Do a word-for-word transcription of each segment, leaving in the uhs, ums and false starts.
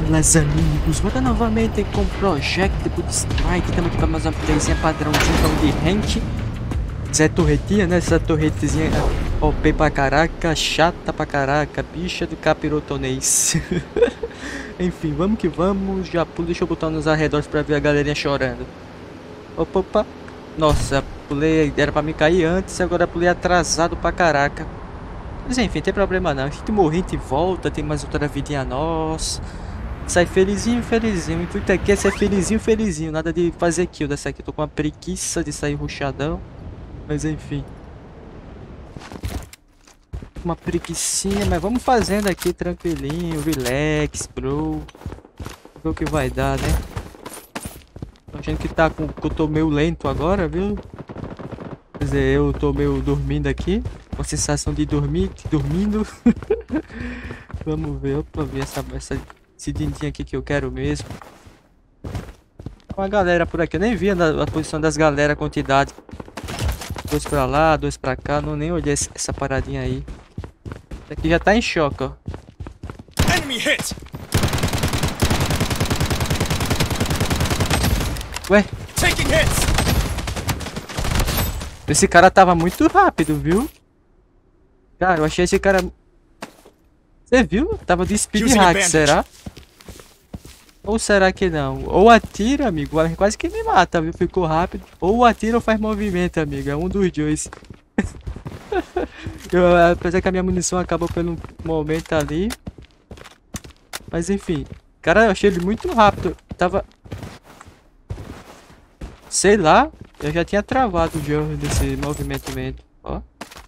Buenas amigos, volta novamente com o Project Bootstrike. Estamos aqui para mais uma playzinha padrãozinho então, de rank. Zé Torretinha, né? Essa torretezinha O P pra caraca, chata pra caraca, bicha do capirotonês. Enfim, vamos que vamos. Já pulo, deixa eu botar nos arredores para ver a galerinha chorando. Opa, opa. Nossa, pulei, era pra me cair antes, agora pulei atrasado pra caraca. Mas enfim, tem problema não. A gente morre, a gente volta, tem mais outra vidinha nossa. Sai felizinho, felizinho. O intuito aqui é ser felizinho, felizinho. Nada de fazer kill dessa aqui. Tô com uma preguiça de sair rushadão. Mas enfim. Uma preguicinha, mas vamos fazendo aqui tranquilinho. Relax, bro. Ver o que vai dar, né? Tô achando que tá com. Que eu tô meio lento agora, viu? Quer dizer, eu tô meio dormindo aqui. Com a sensação de dormir, dormindo. Vamos ver, opa, ver essa, essa, esse din-din aqui que eu quero mesmo. Uma galera por aqui, eu nem vi a, a posição das galera, a quantidade. Dois pra lá, dois pra cá, não nem olhei essa, essa paradinha aí. Esse aqui já tá em choque, ó. Enemy hit. Ué? Taking hits. Esse cara tava muito rápido, viu? Cara, eu achei esse cara... Você viu? Tava de speed hack, será? Ou será que não? Ou atira, amigo, quase que me mata, viu? Ficou rápido. Ou atira ou faz movimento, amigo. É um dos dois. eu, apesar que a minha munição acabou pelo momento ali. Mas enfim. Cara, eu achei ele muito rápido. Tava... Sei lá. Eu já tinha travado o jogo desse movimento mesmo. Ó.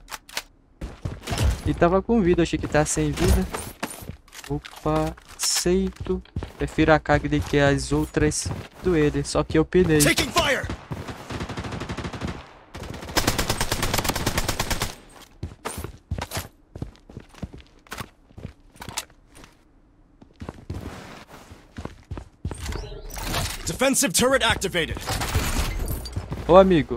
E tava com vida, achei que tá sem vida. Opa, aceito. Prefiro a carga do que as outras do ele, só que eu pinei. Taking fire. Defensive turret activated. Ô amigo.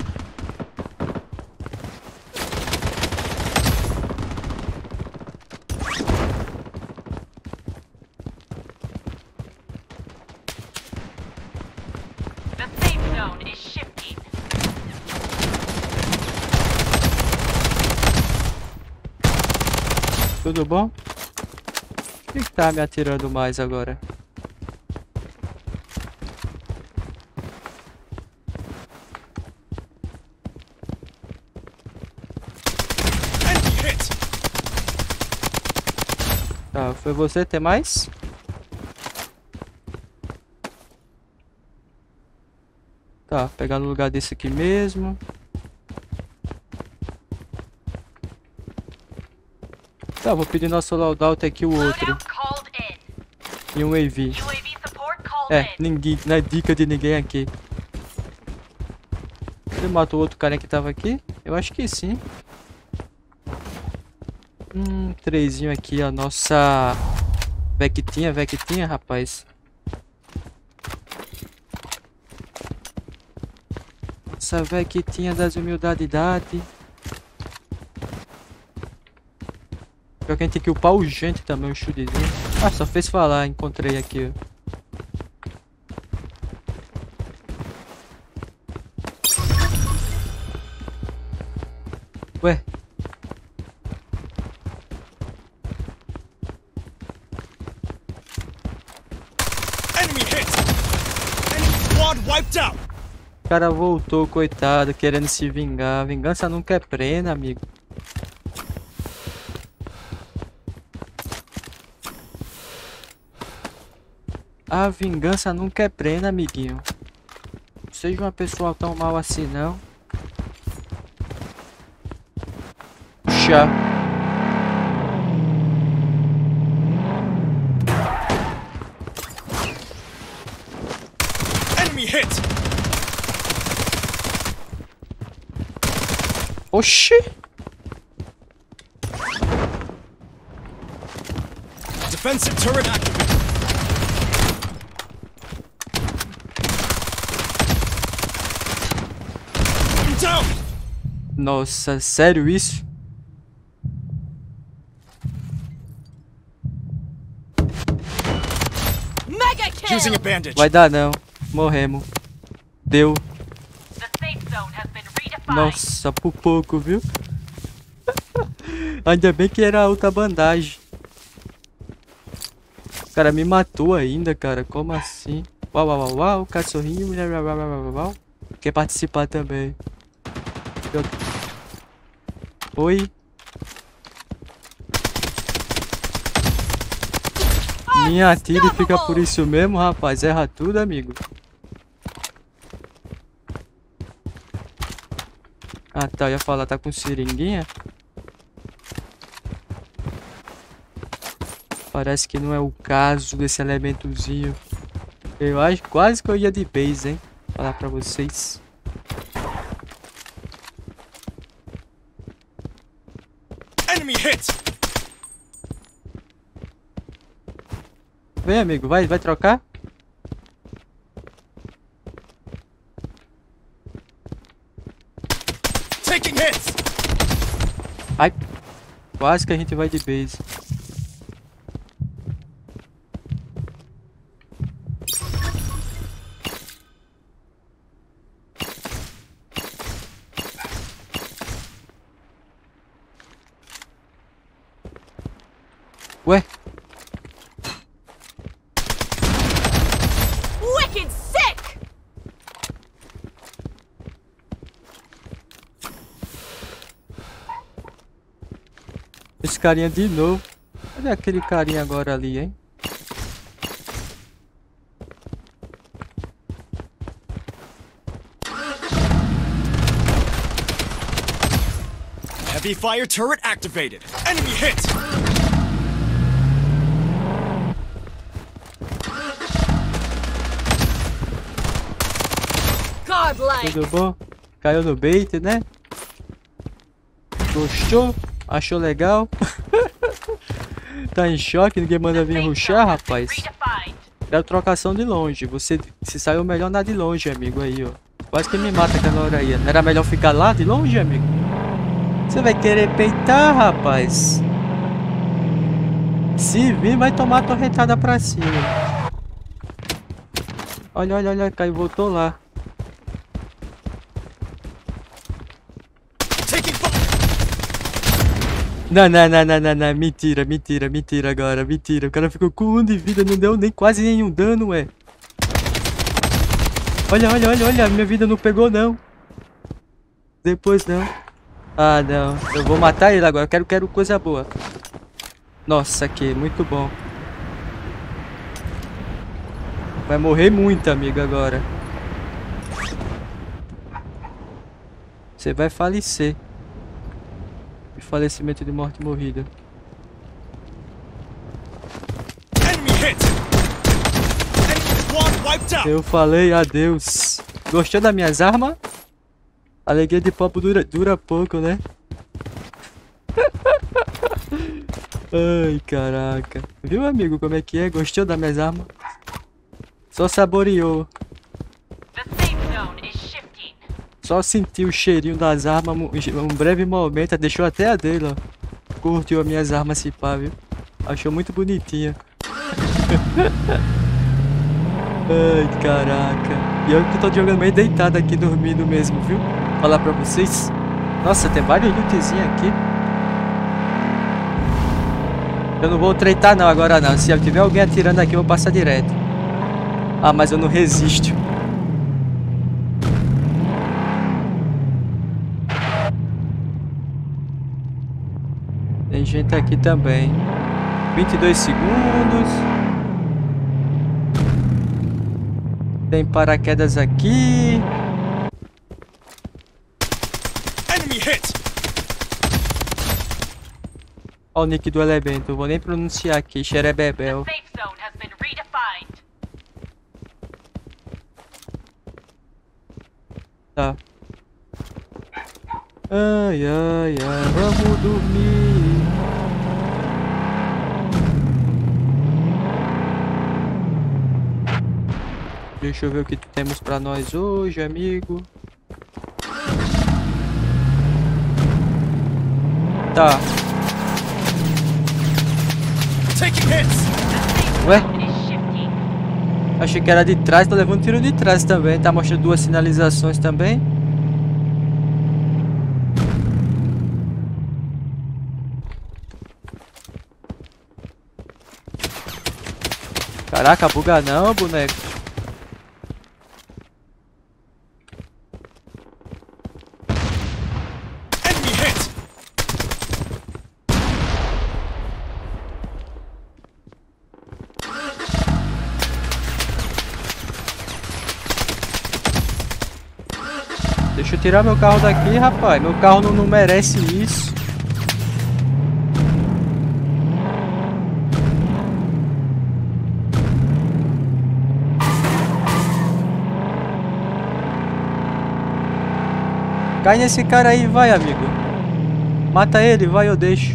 Tudo bom? Quem que tá me atirando mais agora? Tá, foi você, tem mais? Tá, pegar no lugar desse aqui mesmo. Tá, vou pedir nosso loadout aqui o outro. E um A V. É, ninguém, não é dica de ninguém aqui. Você matou o outro carinha que tava aqui? Eu acho que sim. Hum, trezinho aqui, a nossa Vectinha, Vectinha, rapaz. Nossa Vectinha das humildade-idade. Pior que a gente tem que upar urgente também o chudezinho. Ah, só fez falar, encontrei aqui, ó. Ué? Enemy hit. Enemy squad wiped out. O cara voltou, coitado, querendo se vingar. Vingança nunca é pena, amigo. A vingança nunca é plena, amiguinho. Não seja uma pessoa tão mal assim, não. Puxa. Enemy hit. Oxi. Defensive turret activated. Nossa, sério isso? Using a bandage. Vai dar não. Morremos. Deu. Nossa, por pouco, viu? Ainda bem que era outra bandagem. O cara me matou ainda, cara. Como assim? Uau, uau, uau, uau. Cachorrinho. Uau, uau, uau, uau. Quer participar também. Oi. Minha atira e fica por isso mesmo, rapaz. Erra tudo, amigo. Ah, tá. Eu ia falar, tá com seringuinha? Parece que não é o caso desse elementozinho. Eu acho quase que eu ia de base, hein? Vou falar pra vocês. Enemy hit. Vem, amigo. Vai, vai trocar? Taking hits. Ai. Quase que a gente vai de base. Ué? Wicked sick! Esse carinha de novo. Cadê aquele carinha agora ali, hein? Heavy fire turret activated. Enemy hit. Godlike! Tudo bom? Caiu no bait, né? Gostou? Achou legal? Tá em choque? Ninguém manda vir rushar, rapaz? Quero trocação de longe. Você se saiu melhor na de longe, amigo. Aí, ó. Quase que me mata aquela hora aí. Não era melhor ficar lá de longe, amigo? Você vai querer peitar, rapaz? Se vir, vai tomar a torretada pra cima. Olha, olha, olha. Caiu, voltou lá. Não, não, não, não, não, não, mentira, mentira, mentira agora, mentira. O cara ficou com um de vida, não deu nem quase nenhum dano, ué. Olha, olha, olha, olha, minha vida não pegou, não. Depois não. Ah, não, eu vou matar ele agora, quero, quero coisa boa. Nossa, que muito bom. Vai morrer muito, amigo, agora. Você vai falecer. Falecimento de morte morrida. Enemy hit. Enemy squad wiped out. Eu falei adeus. Gostou das minhas armas? Alegria de papo dura, dura pouco, né? Ai, caraca. Viu, amigo, como é que é? Gostou das minhas armas? Só saboreou. Só sentiu o cheirinho das armas um breve momento, deixou até a dele, ó. Curtiu as minhas armas se pá, viu? Achou muito bonitinha. Ai, caraca. E eu que tô jogando meio deitado aqui, dormindo mesmo, viu? Vou falar pra vocês. Nossa, tem vários lootzinhos aqui. Eu não vou treitar não agora não. Se tiver alguém atirando aqui, eu vou passar direto. Ah, mas eu não resisto. Tem gente aqui também. vinte e dois segundos. Tem paraquedas aqui. Enemy hit. Olha o nick do elemento. Eu vou nem pronunciar aqui. Xerebebel. Tá. Ai, ai, ai. Vamos dormir. Deixa eu ver o que temos pra nós hoje, amigo. Tá. Taking hits. Ué? Achei que era de trás, tá levando tiro de trás também. Tá mostrando duas sinalizações também. Caraca, buga não, boneco. Enemy hit! Deixa eu tirar meu carro daqui, rapaz. Meu carro não, não merece isso. Cai nesse cara aí, vai, amigo. Mata ele, vai, eu deixo.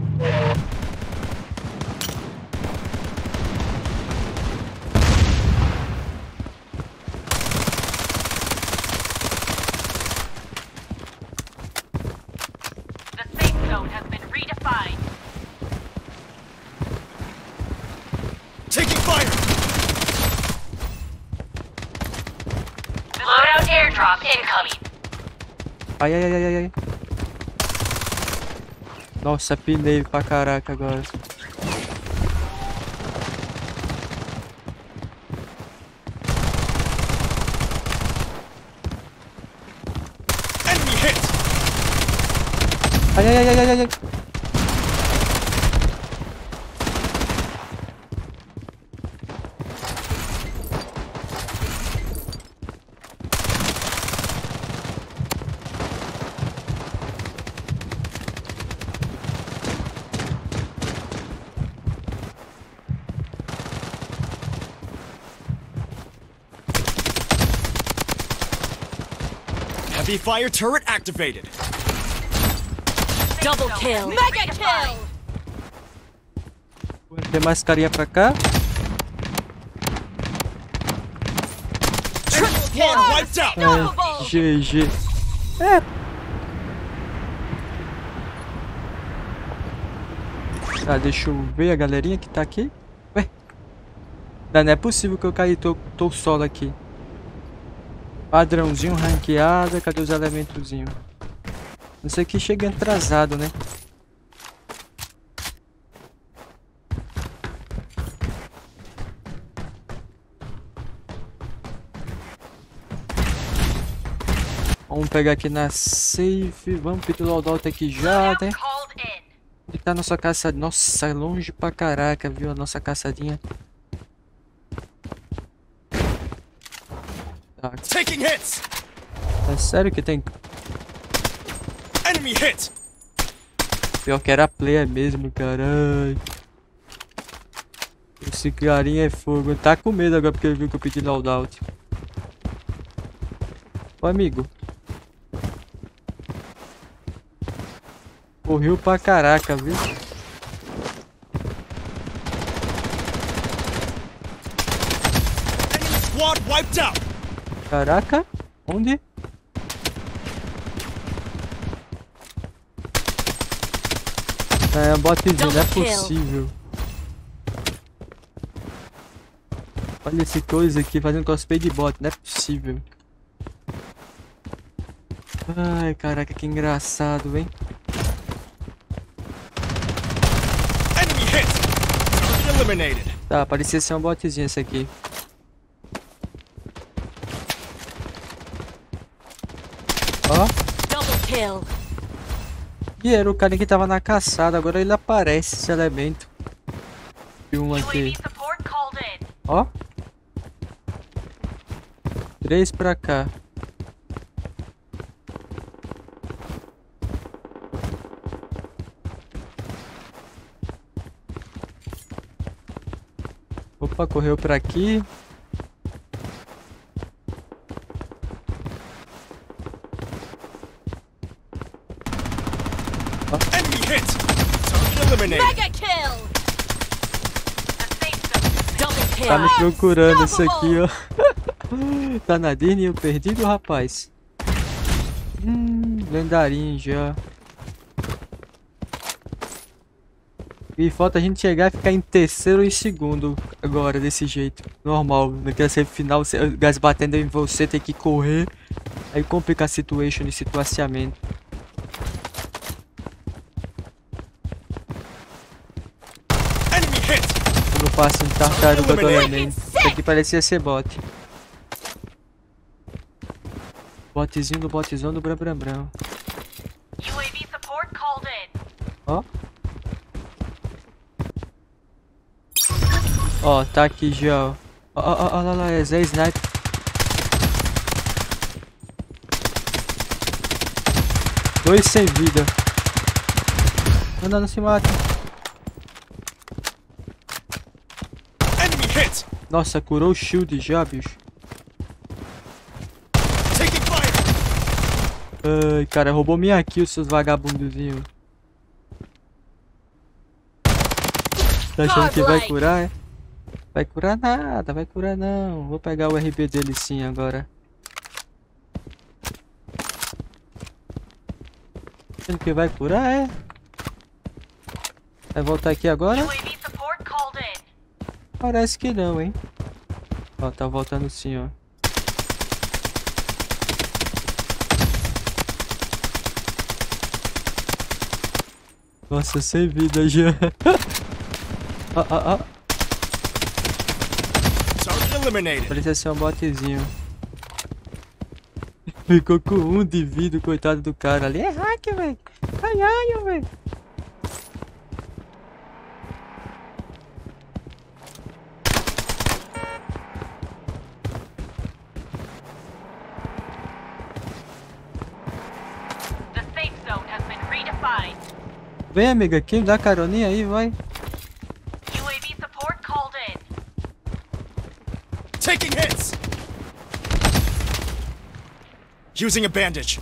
The safe zone has been redefined. Taking fire! Loadout airdrop incoming. Ai, ai, ai, ai, ai. Nossa, pinei pra caraca agora. Enemy hit! Ai, ai, ai, ai, ai, ai. Heavy fire turret activated. Double kill. Mega kill. Tem mais carinha pra cá. Enemy squad wiped out! É, G G. É. Tá, deixa eu ver a galerinha que tá aqui. Ué. Não, não é possível que eu caí, tô, tô solo aqui. Padrãozinho, ranqueada, cadê os elementozinhos? Isso aqui chega atrasado, né? Vamos pegar aqui na safe, vamos pedir o loadout aqui já, né? Onde tá a nossa caçadinha? Nossa, é longe pra caraca, viu? A nossa caçadinha. Tá. Taking hits! É sério que tem... Enemy hit! Pior que era player mesmo, caralho. Esse carinha é fogo. Tá com medo agora porque ele viu que eu pedi loadout. Ô amigo. Correu pra caraca, viu? Enemy squad wiped out! Caraca, onde? É, botzinho, não é possível. Olha esse coisa aqui fazendo cosplay de bot, não é possível. Ai, caraca, que engraçado, hein? Enemy hit! Target eliminated. Tá, parecia ser um botzinho esse aqui. Ó. Double kill. E era o cara que tava na caçada, agora ele aparece, esse elemento. E um aqui. Support called in. Ó. Três pra cá. Opa, correu pra aqui. Enemy hit! Target eliminated. Mega kill. Double kill. Tá me procurando esse aqui, ó. Tá na Disney, eu perdido, rapaz. Hum, lendarinho já. E falta a gente chegar e ficar em terceiro e segundo agora, desse jeito. Normal. Naquela semifinal, o gás batendo em você, tem que correr. Aí complica a situation e situaciamento. Enemy hit! Eu não passo um tartaruga do Enem. Isso aqui parecia ser bot. Botzinho do botzão do Bram Bram Bram. U A V support called in. Ó. Ó, tá aqui já, ó. Ó, ó, ó, lá, lá, é Zé Sniper. Dois sem vida. Não, não, não se mata. Enemy hit! Nossa, curou o shield já, bicho. Taking fire! Ai, cara, roubou minha kill, seus vagabundozinhos. Tá achando que vai curar, é? Vai curar nada, vai curar não. Vou pegar o R B dele sim agora. Achando que vai curar, é? Vai voltar aqui agora? U A V support called in. Parece que não, hein? Ó, tá voltando sim, ó. Nossa, sem vida já. Ó, ó, ó. Target eliminated. Parecia ser um botzinho. Ficou com um de vida, coitado do cara ali. É hack, velho. Caralho, velho. The safe zone has been redefined. Vem, amiga, aqui, dá caroninha aí, vai. U A V support called in. Taking hits! Using a bandage.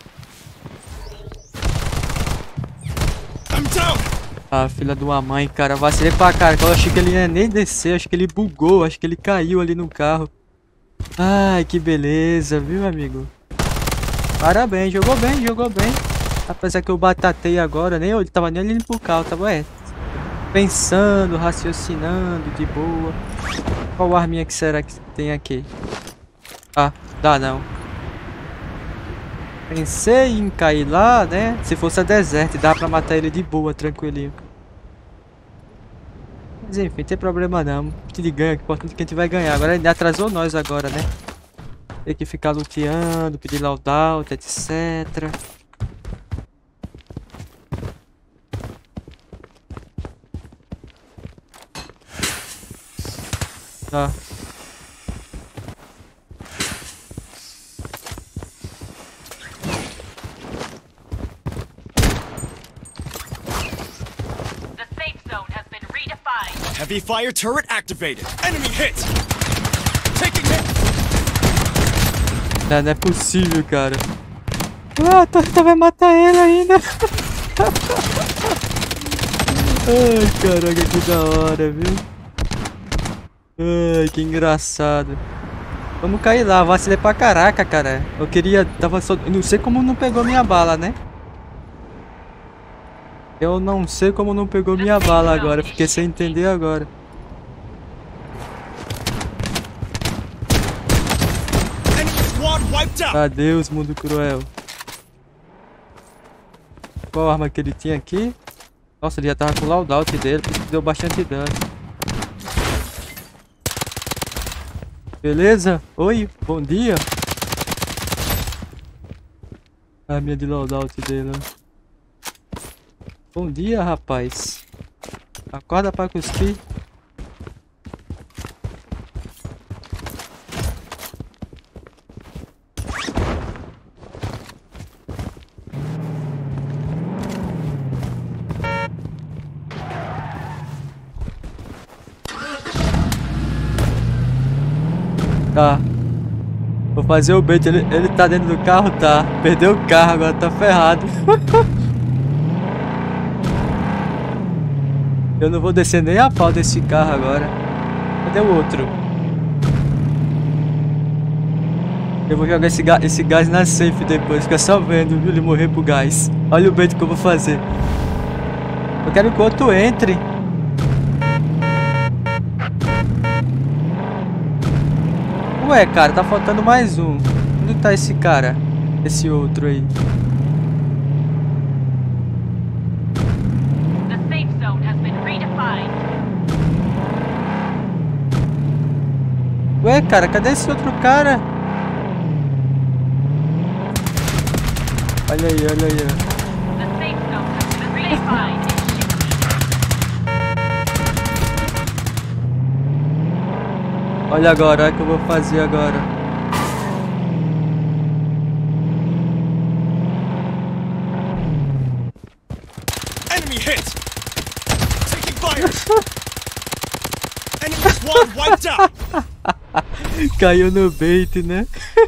I'm down! Ah, filha de uma mãe, cara. Vacilei pra cara. Eu achei que ele ia nem descer. Acho que ele bugou. Acho que ele caiu ali no carro. Ai, que beleza, viu, amigo? Parabéns. Jogou bem, jogou bem. Apesar que eu batatei agora. Nem eu tava nem ali pro carro. Tava é, pensando, raciocinando de boa. Qual arminha que será que tem aqui? Ah, dá não. Pensei em cair lá, né? Se fosse a deserto, dá pra matar ele de boa, tranquilinho. Mas enfim, tem problema não. A gente ganha, o importante é que a gente vai ganhar. Agora ele atrasou nós agora, né? Tem que ficar luteando, pedir loadout, etcétera. Tá. Heavy fire turret activated. Enemy hit! Taking hit! Não, não é possível, cara. Ah, a torta vai matar ele ainda. Ai, caraca, que da hora, viu? Ai, que engraçado. Vamos cair lá, vacilei pra caraca, cara. Eu queria, tava só... Eu não sei como não pegou minha bala, né? Eu não sei como não pegou minha bala agora. Fiquei sem entender agora. Adeus, mundo cruel. Qual arma que ele tinha aqui? Nossa, ele já tava com o loadout dele. Por isso que deu bastante dano. Beleza? Oi, bom dia. A minha de loadout dele, ó. Bom dia, rapaz. Acorda pra cuspir. Tá. Vou fazer o bait. Ele, ele tá dentro do carro? Tá. Perdeu o carro, agora tá ferrado. Eu não vou descer nem a pau desse carro agora. Cadê o outro? Eu vou jogar esse, ga esse gás na safe depois. Fica só vendo, viu? Ele morrer pro gás. Olha o bait que eu vou fazer. Eu quero que o outro entre. Ué, cara, tá faltando mais um. Onde tá esse cara? Esse outro aí. The safe zone has been redefined. Ué, cara, cadê esse outro cara? Olha aí, olha aí, ó. The safe zone has been redefined. Olha agora, olha o que eu vou fazer agora. Enemy hit! Taking fire! Enemy squad wiped out! Caiu no bait, né?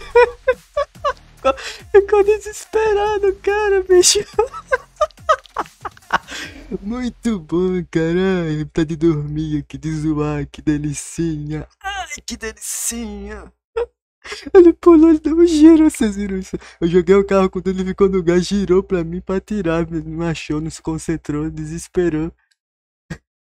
Ficou desesperado, cara, bicho. Muito bom, caralho. Tá de dormir aqui, de zoar, que delicinha. Ai, que delicinha. Ele pulou, ele deu um giro, vocês viram isso? Eu joguei o carro quando ele ficou no lugar, girou pra mim pra tirar, não achou, não se concentrou, desesperou.